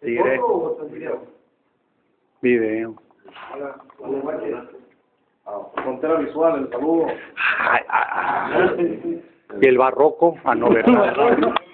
Seguiré. Video. Frontera visual, el saludo. Y el barroco, a no ver.